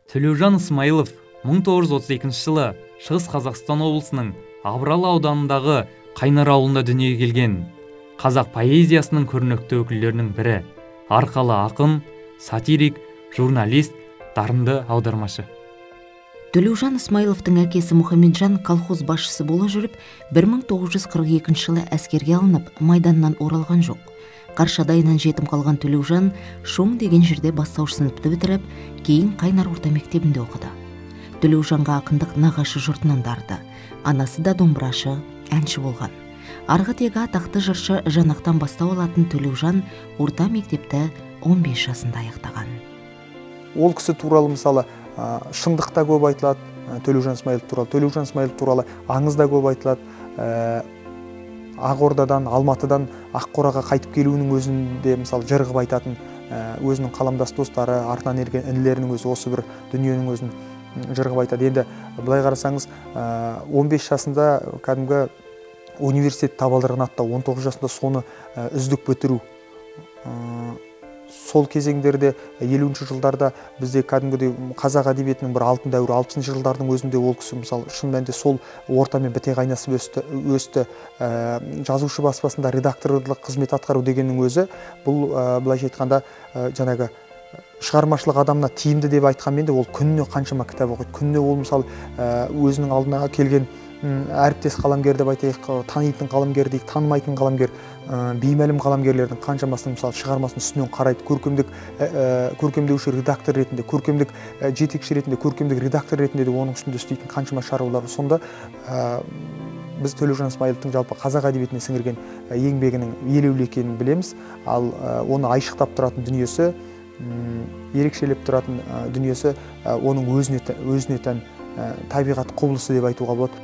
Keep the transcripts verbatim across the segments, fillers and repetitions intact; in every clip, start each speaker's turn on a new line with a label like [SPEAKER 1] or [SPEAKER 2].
[SPEAKER 1] Төлеужан Исмайылов мың тоғыз жүз отыз екінші жылы Шығыс Қазақстан облысының Абралы ауданындағы Қайнар ауылында дүниеге келген. Қазақ поэзиясының көрнекті өкілдерінің бірі, арқалы ақын, сатирик, журналист, дарынды аудармашы.
[SPEAKER 2] Төлеужан Исмайыловтың әкесі Мұхамеджан колхоз басшысы бола жүріп, бір мың тоғыз жүз қырық екінші жылы әскерге алынып, майданнан оралған жоқ. Қаршадайынан жетім қалған Төлеужан Шоң деген жерде бастауыш сыныпты бітіріп, кейін Қайнар орта мектебінде оқыды. Төлеужанға ақындық нағашы жұртынан дарыды. Анасы да домбырашы, әнші болған. Арғы тегі атақты жыршы Жанақтан бастау алатын Төлеужан орта мектепті он бес жасында аяқтаған.
[SPEAKER 3] Ол кісі туралы мысалы шындықта көп айтылады, Төлеужан Исмайылов туралы. Төлеужан Исмайылов туралы аңызда көп айтылады. Ақордадан, Алматыдан Аққораға қайтып келуінің өзінде мысалы жырғып айтатын өзінің қаламдас достары, артынан ерген інілерінің өзі осы бір дүниенің өзін жырғып айтады. Енді былай қарасаңыз, он бес жасында кәдімгі университет табалдырығын аттау, он тоғыз жасында соны үздік бітіру. Сол кезеңдерде елуінші жылдарда бізде кәдімгідей қазақ әдебиетінің бір алтын дәуірі, алпысыншы жылдардың өзінде ол кісі мысалы шын мәнінде сол ортамен біте қайнасып өсті, өсті. Жазушы баспасында редакторлық қызмет атқару дегеннің өзі, бұл былайша айтқанда жаңағы шығармашылық адамына тиімді деп айтқанмен де ол күніне қаншама кітап оқиды. Күніне ол мысалы өзінің алдына келген әріптес қаламгер деп айтайық, танитын қаламгер дейік, танымайтын қаламгер, беймәлім қаламгерлердің қаншамасының мысалы шығармасының үстінен қарайды. Көркемдік көркемдеуші редактор ретінде, көркемдік жетекші ретінде, көркемдік редактор ретінде де оның үстінде істейтін қаншама шаруалар. Сонда біз Төлеужан Исмайыловтың жалпы қазақ әдебиетіне сіңірген еңбегінің елеулі екенін білеміз. Ал оны айшықтап тұратын дүниесі, ерекшелеп тұратын дүниесі оның өзіне тән табиғат құбылысы деп айтуға болады.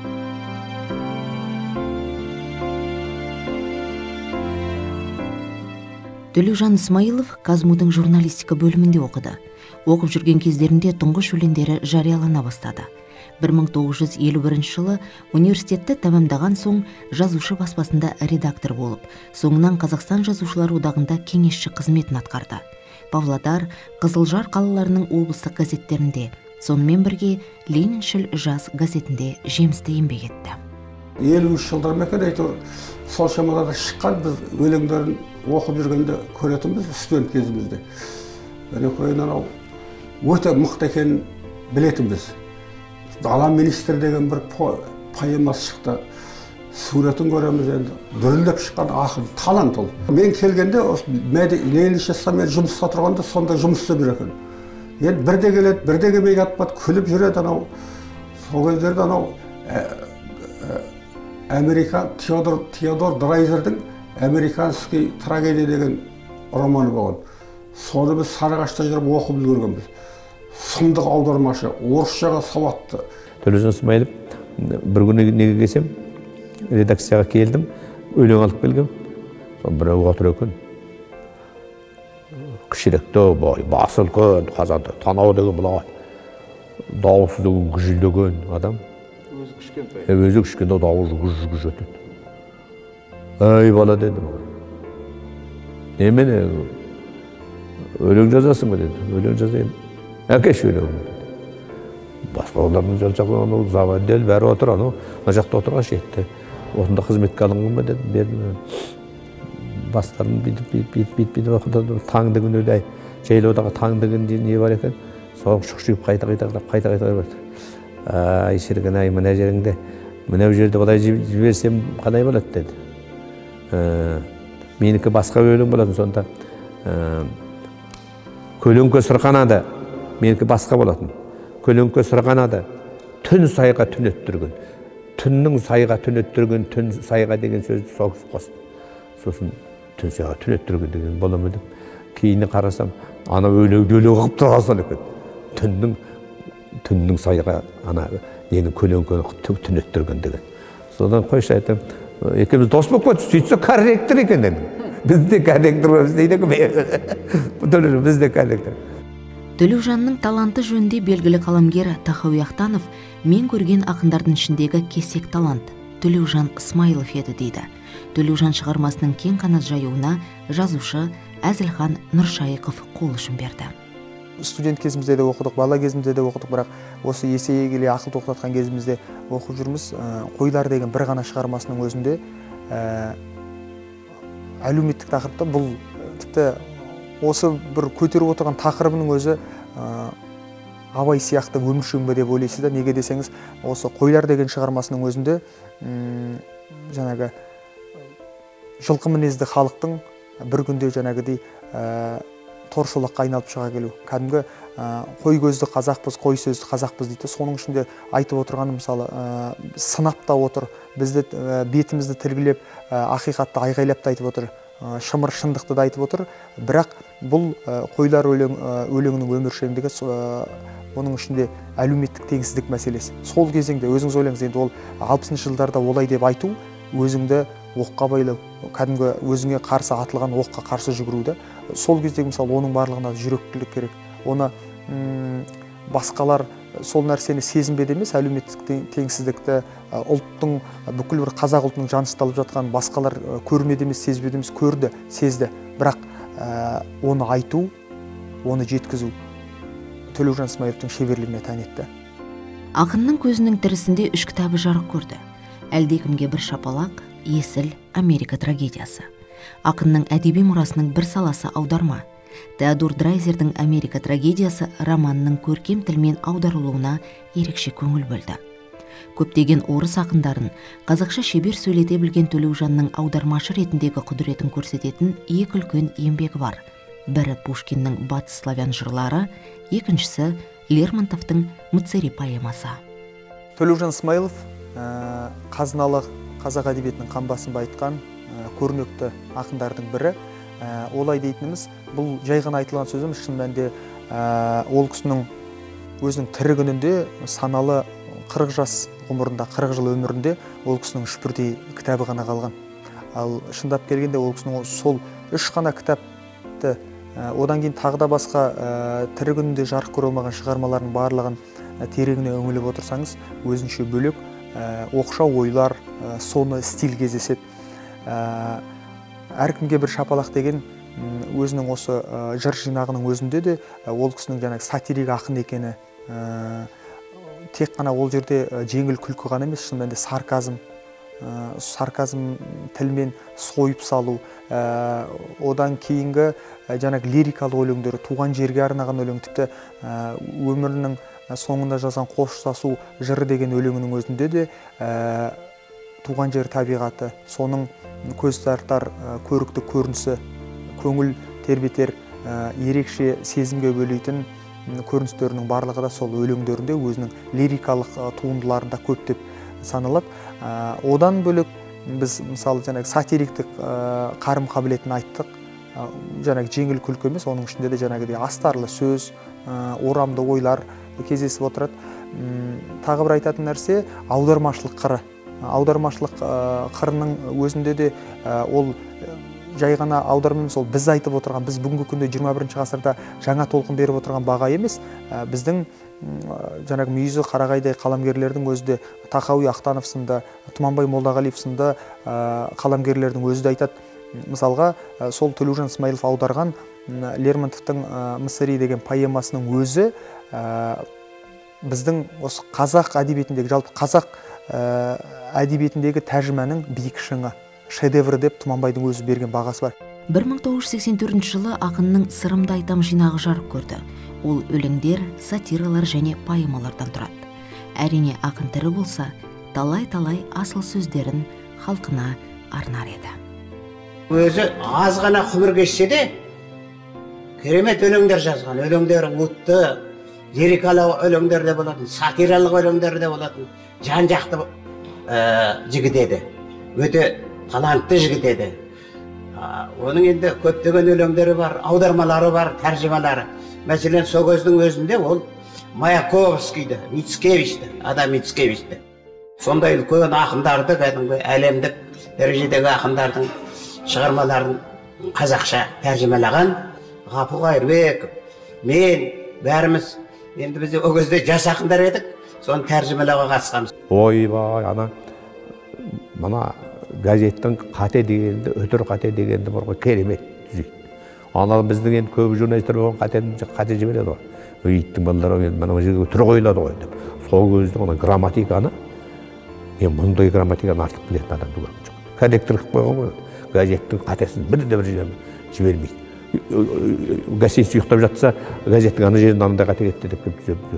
[SPEAKER 2] Төлеужан Исмайылов Казмудың журналистика бөлімінде оқыды. Оқып жүрген кездерінде тұңғыш өлеңдері жариялана бастады. бір мың тоғыз жүз елу бірінші жылы университетті тәмамдаған соң жазушы баспасында редактор болып, соңынан Қазақстан жазушылар одағында кеңесші қызметін атқарды. Павлодар, Қызылжар қалаларының облыстық газеттерінде, сонымен бірге Лениншіл жас газетінде жемісті еңбек етті.
[SPEAKER 4] елу үш жылдар мекен әйтеуір сол шамаларда шыққан біз өлеңдерін оқып жүргенде көретінбіз студент кезімізде. Кейін анау өте мықты екенін білетінбіз. Дала министр деген бір поэмасы шықты. Суретін көреміз енді. Дүрілдеп шыққан ақын, талант ол. Мен келгенде Ленинші мен жұмыста тұрғанда сонда жұмыс істеп жүр екен. Енді бірде келеді, бірде келмей жатпады, күліп жүреді анау. Сол кездерде анау Американ Теодор Теодор Драйзердің «Американский трагедия» деген романы болған. Соны біз Сарыағашта жүріп оқып үлгергенбіз. Сұмдық аудармашы, орысшаға сауатты.
[SPEAKER 5] Төлеужан Исмайылов бір күні неге келсем, редакцияға келдім, өлең алып келгем. Біреу отыр екен. Кішіректі, басы үлкен, қазанда, танау деген бұлай. Дауысы деген күжілдеген адам. Өзі кішкентай дауысы күж-күж өтеді. Ай бала дедім. Немене өлең жазасың ба деді. Өлең жазайын. Әкеш өлең деді. Басқа олардың жал-жағы заводел бәрі отыр, ана жақта отырған шетті. Осында қызметке алынған ба деді. Бердім. Бастарын бит-бит-бит-бит оқыды. Таң деген өлей. Жайлаудағы таң деген не бар екен. Соң шұқшиып қайта-қайта қайта-қайта берді. Ай, шірген ай, мына жеріңде, мына жерді қалай жіберсем қалай болады деді. Менікі басқа өлең болатын, сонда көлеңке сырғанады, менікі басқа болатын. Көлеңке сырғанады, түн сайға түн өттірген. Түннің сайға түн өттірген, түн сайға деген сөзді соғып қосты. Сосын түн сайға түн өттірген деген боламы деп. Кейіне қарасам, ана өлеңді өлең қылып тұрған екен. Түннің түннің сайға ана ненің көлеңкені түн өттірген деген. Содан қойшы айтам, екеуміз дос болып қойды, сөйтсе корректор екен дедім. Біз де корректор боламыз дейді ме? Біз де корректор.
[SPEAKER 2] Төлеужанның таланты жөнінде белгілі қаламгер Тахауи Ахтанов мен көрген ақындардың ішіндегі кесек талант Төлеужан Исмайылов еді дейді. Төлеужан шығармасының кең қанат жаюына жазушы Әзілхан Нұршайықов қол ұшын берді.
[SPEAKER 3] студент кезімізде де оқыдық, бала кезімізде де оқыдық, бірақ осы есейе келе ақыл тоқтатқан кезімізде оқып жүрміз. Қойлар деген бір ғана шығармасының өзінде әлеуметтік тақырыпта бұл тіпті осы бір көтеріп отырған тақырыбының өзі Абай сияқты өміршең бе деп ойлайсыз да. Неге десеңіз, осы Қойлар деген шығармасының өзінде жаңағы жылқы мінезді халықтың бір күнде жаңағыдей торшолаққа айналып шыға келу. Кәдімгі қой көзді қазақпыз, қой сөзді қазақпыз дейді. Соның ішінде айтып отырғаны мысалы сынап та отыр, бізді бетімізді тілгілеп, ақиқатты айғайлап та айтып отыр, шымыр шындықты да айтып отыр. Бірақ бұл Қойлар өлеңінің өміршеңдігі, оның ішінде әлеуметтік теңсіздік мәселесі. Сол кезеңде өзіңіз ойлаңыз, енді ол алпысыншы жылдарда олай деп айту, өзіңді оққа байлау, кәдімгі өзіңе қарсы атылған оққа қарсы жүгіруді. Сол кездегі мысалы оның барлығына жүректілік керек. Оны басқалар сол нәрсені сезінбеді емес, әлеуметтік теңсіздікті, ұлттың, бүкіл бір қазақ ұлтының жанышталып жатқан басқалар көрмеді емес, сезбеді емес, көрді, сезді. Бірақ оны айту, оны жеткізу Төлеужан Смайыловтың шеберлігіне тән етті.
[SPEAKER 2] Ақынның көзінің тірісінде үш кітабы жарық көрді. Әлдекімге бір шапалақ, Есіл, Америка трагедиясы. Ақынның әдеби мұрасының бір саласы аударма. Теодор Драйзердің Америка трагедиясы романның көркем тілмен аударылуына ерекше көңіл бөлді. Көптеген орыс ақындарын қазақша шебер сөйлете білген Төлеужанның аудармашы ретіндегі құдіретін көрсететін екі үлкен еңбегі бар. Бірі Пушкиннің батыс славян жырлары, екіншісі Лермонтовтың Мыцари поэмасы.
[SPEAKER 3] Төлеужан Смайылов қазыналы қазақ әдебиетінің қамбасын байытқан көрнекті ақындардың бірі. Олай дейтініміз, бұл жай ғана айтылған сөз емес, шын мәнінде ол кісінің өзінің тірі күнінде саналы қырық жас ғұмырында, қырық жыл өмірінде ол кісінің үш бірдей кітабы ғана қалған. Ал шындап келгенде ол кісінің сол үш қана кітапты, одан кейін тағы да басқа тірі күнінде жарық көре алмаған шығармалардың барлығын тереңіне үңіліп отырсаңыз, өзінше бөлек оқшау ойлар, соны стиль кездеседі. Әркімге бір шапалақ деген өзінің осы жыр жинағының өзінде де ол кісінің жаңағы сатирик ақын екені, тек қана ол жерде жеңіл күлкі ғана емес, шын мәнінде сарказм, сарказм тілмен сойып салу, одан кейінгі жаңағы лирикалық өлеңдері, туған жерге арнаған өлең, тіпті өмірінің соңында жазған қоштасу жыры деген өлеңінің өзінде де туған жер табиғаты, соның көз тартар көрікті көрінісі, көңіл тербетер, ерекше сезімге бөлейтін көріністерінің барлығы да сол өлеңдерінде өзінің лирикалық туындыларында көптеп саналады. Одан бөлек біз мысалы жаңағы сатириктік қарым қабілетін айттық. Жаңағы жеңіл күлкі емес, оның ішінде де жаңағыдай астарлы сөз, орамды ойлар кездесіп отырады. Тағы бір айтатын нәрсе аудармашылық қыры. Аудармашылық қырының өзінде де ол жай ғана аударма емес, ол біз айтып отырған, біз бүгінгі күнде жиырма бірінші ғасырда жаңа толқын беріп отырған баға емес, біздің жаңағы мүйізі қарағайдай қаламгерлердің өзі де, Тахауи Ахтанов сынды, Тұманбай Молдағалиев сынды қаламгерлердің өзі де айтады. Мысалға, сол Төлеужан Смайылов аударған Лермонтовтың Мыцари деген поэмасының өзі біздің осы қазақ әдебиетіндегі, жалпы қазақ әдебиетіндегі тәржіманың биік шыңы, шедеврі деп Тұманбайдың өзі берген бағасы бар.
[SPEAKER 2] бір мың тоғыз жүз сексен төртінші жылы ақынның Сырымды айтам жинағы жарық көрді. Ол өлеңдер, сатиралар және поэмалардан тұрады. Әрине ақын тірі болса, талай-талай асыл сөздерін халқына арнар еді.
[SPEAKER 6] Өзі аз ғана ғұмыр кешсе де, керемет өлеңдер жазған. Өлеңдері ұтты, лирикалық өлеңдер де болатын, сатиралық өлеңдер де болатын, жан-жақты жігіт еді. Өте талантты жігіт еді. Оның енді көптеген өлеңдері бар, аудармалары бар, тәржімалары. Мәселен, сол көздің өзінде ол Маяковскийді, Мицкевичті, Адам Мицкевичті. Сондай үлкен ақындарды, кәдімгі әлемдік дәрежедегі ақындардың шығармаларын қазақша тәржімалаған Ғапу Қайырбеков, мен, бәріміз, енді бізде о кезде жас ақындар едік, соны тәржімалауға қатысқанбыз.
[SPEAKER 5] Ойбай, ана, мана газеттің қате дегенді, өтір қате дегенді бар ғой, керемет түзейді. Ана біздің енді көп журналистер оған қате жібереді ғой. Иттің балалары мына жерге түрі қойылады ғой деп. Сол кезде ана грамматиканы, мен мұндай грамматиканы артық білетін адамды көрген жоқ. Корректор қылып қойған ғой. Газеттің қатесін бірде бір жерден жібермейді. Гостиница ұйықтап жатса, газеттің ана жерін анандай қате кетті деп келіп түзеп.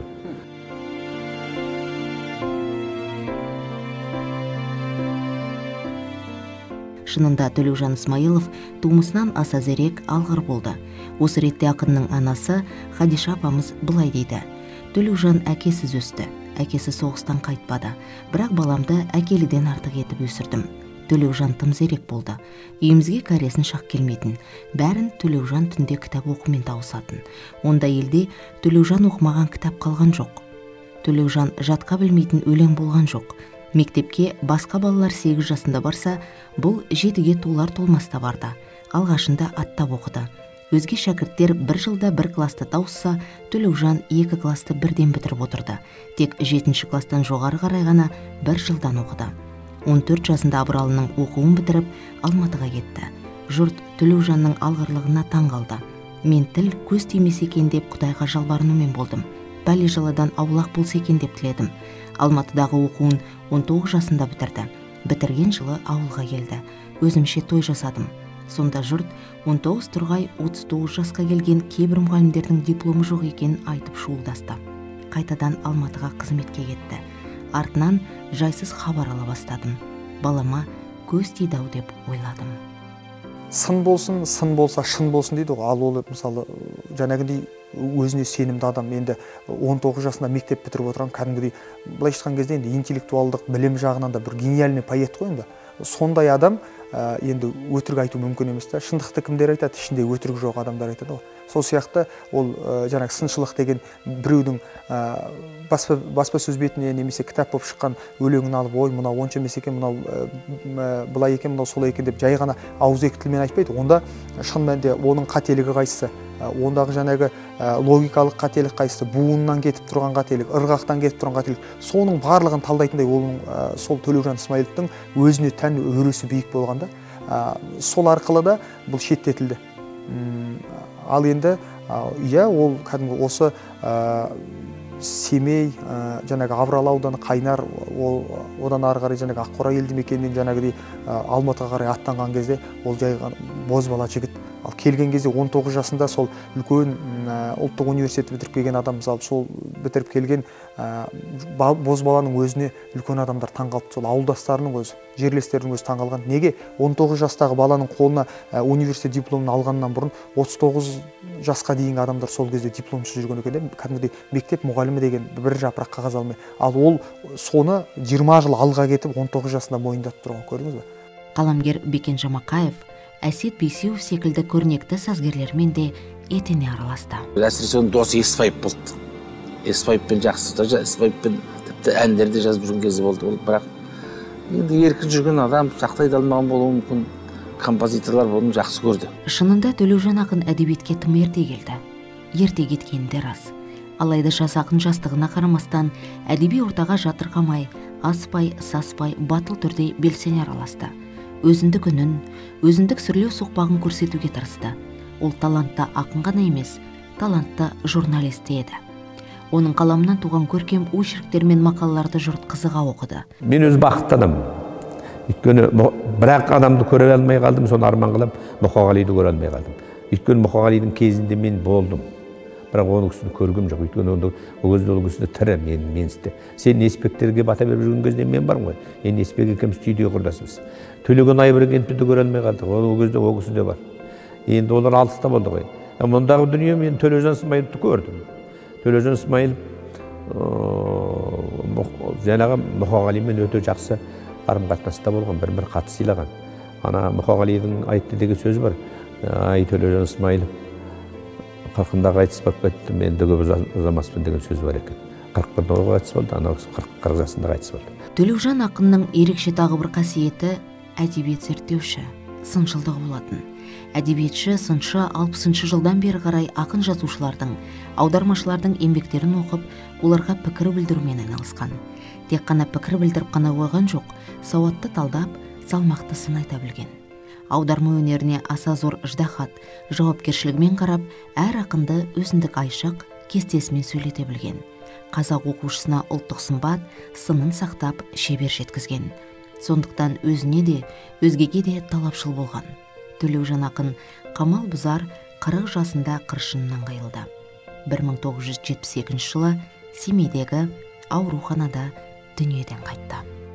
[SPEAKER 2] Шынында Төлеужан Исмаилов тумысынан аса зерек, алғыр болды. Осы ретте ақынның анасы Хадиша апамыз былай дейді: Төлеужан әкесіз өсті, әкесі соғыстан қайтпады, бірақ баламды әкеліден артық етіп өсірдім. Төлеужан тым зерек болды. Үйімізге кәресін шақ келмейтін. Бәрін Төлеужан түнде кітап оқумен тауысатын. Онда елде Төлеужан оқымаған кітап қалған жоқ. Төлеужан жатқа білмейтін өлең болған жоқ. Мектепке басқа балалар сегіз жасында барса, бұл жетіге толар толмаста барды. Алғашында аттап оқыды. Өзге шәкірттер бір жылда бір класты тауысса, Төлеужан екі класты бірден бітіріп отырды. Тек жетінші кластан жоғары қарай ғана бір жылдан оқыды. он төрт жасында Абыралының оқуын бітіріп, Алматыға кетті. Жұрт Төлеужанның алғырлығына таң қалды. Мен тіл көз тимесе екен деп Құдайға жалбарынумен болдым. Бәле жаладан аулақ болса екен деп тіледім. Алматыдағы оқуын он тоғыз жасында бітірді. Бітірген жылы ауылға келді. Өзімше той жасадым. Сонда жұрт он тоғыз тұрғай отыз тоғыз жасқа келген кейбір мұғалімдердің дипломы жоқ екенін айтып шуылдасты. Қайтадан Алматыға қызметке кетті. Артынан жайсыз хабар ала бастадым. Балама көз тиді-ау деп ойладым.
[SPEAKER 3] Сын болсын, сын болса шын болсын дейді ғой. Ал ол мысалы жаңағыдай өзіне сенімді адам, енді он тоғыз жасында мектеп бітіріп отырған кәдімгідей, былай айтқан кезде енді интеллектуалдық білім жағынан да бір гениальный поэт қой енді. Сондай адам енді өтірік айту мүмкін емес та. Шындықты кімдер айтады? Ішінде өтірік жоқ адамдар айтады ғой. Сол сияқты ол жаңағы сыншылық деген біреудің баспасөз бетіне немесе кітап болып шыққан өлеңін алып, ой, мынау онша емес екен, мынау былай екен, мынау солай екен деп жай ғана ауызекі тілмен айтпайды. Онда шын мәнінде оның қателігі қайсысы? Ондағы жаңағы логикалық қателік қайсысы, буыннан кетіп тұрған қателік, ырғақтан кетіп тұрған қателік, соның барлығын талдайтындай оның сол Төлеужан Исмаиловтың өзіне тән өресі биік болғанда, сол арқылы да бұл шеттетілді. Ал енді иә, ол кәдімгі осы Семей, жаңағы Абрал ауданы, Қайнар, одан ары қарай жаңағы Аққора елді мекенінен жаңағыдай Алматыға қарай аттанған кезде ол жай бозбала жігіт. Ал келген кезде он тоғыз жасында сол үлкен ұлттық университетті бітіріп келген адам, мысалы сол бітіріп келген бозбаланың өзіне үлкен адамдар таңғалды. Сол ауылдастарының өзі, жерлестерінің өзі таңғалған. Неге он тоғыз жастағы баланың қолына университет дипломын алғаннан бұрын отыз тоғыз жасқа дейінгі адамдар сол кезде дипломсыз жүрген екен, кәдімгідей мектеп мұғалімі деген бір жапырақ қағаз алмай. Ал ол соны жиырма жыл алға кетіп он тоғыз жасында мойындатып тұрған, көрдіңіз бе?
[SPEAKER 2] Қаламгер Бекен Жамақаев Әсет Бейсеуов секілді көрнекті сазгерлермен де етене араласты.
[SPEAKER 7] Әсіресе оның досы Еспайып болды. Еспайыппен жақсы, Еспайыппен тіпті әндерді жазып жүрген кезде болды. Ол бірақ енді еркін жүрген адам, сақтай алмаған болуы мүмкін, композиторлар бұны жақсы көрді.
[SPEAKER 2] Шынында Төлеужан ақын әдебиетке тым ерте келді. Ерте кеткені де рас. Алайда жас ақын жастығына қарамастан әдеби ортаға жатырқамай, аспай, саспай, батыл түрде белсене араласты. Өзіндік үнін, өзіндік сүрлеу соқпағын көрсетуге тырысты. Ол талантты ақын ғана емес, талантты журналист еді. Оның қаламынан туған көркем очерктер мен мақалаларды жұрт қызыға оқыды.
[SPEAKER 5] Мен өз бақытты адаммын. Өйткені бірақ адамды көре алмай қалдым, соны арман қылып, Мұқағалиды көре алмай қалдым. Өйткені Мұқағалидың кезінде мен болдым. Бірақ оның кісіні көргім жоқ. Өйткені ол кезде ол кісіні тірі, мен менсті. Сен Неспектерге бата беріп жүрген кезде мен бармын ғой. Мен Неспек екеуміз түйдей құрдасымыз. Төлеген Айбергеновті көре алмай қалдық. Ол кезде ол кісі де бар. Енді олар алыста болды ғой. Мұндағы дүние мен Төлеужан Исмаиловты көрдім. Төлеужан Исмаилов жаңағы Мұқағалимен өте жақсы қарым-қатынаста болған, бір-бір қатты сыйлаған. Ана Мұқағалидың айтты деген сөзі бар. Ай, Төлеужан Исмаилов қырқында қайтыс болып кетті, мен де көп ұзамаспын деген сөз бар екен. қырық бірде қайтыс болды, ана қырық жасында қайтыс болды.
[SPEAKER 2] Төлеужан ақынның ерекше тағы бір қасиеті әдебиет зерттеуші, сыншылдығы болатын. Әдебиетші, сыншы алпысыншы жылдан бері қарай ақын жазушылардың, аудармашылардың еңбектерін оқып, оларға пікір білдірумен айналысқан. Тек қана пікір білдіріп қана қойған жоқ, сауатты талдап, салмақты сын айта білген. аударма өнеріне аса зор ыждахат, жауапкершілігімен қарап, әр ақынды өзіндік айшық кестесімен сөйлете білген. Қазақ оқушысына ұлттық сымбат, сынын сақтап, шебер жеткізген. Сондықтан өзіне де, өзгеге де талапшыл болған. Төлеужан ақын қамал бұзар қырық жасында қыршынынан қайылды. бір мың тоғыз жүз жетпіс екінші жылы Семейдегі ауруханада дүниеден қайтты.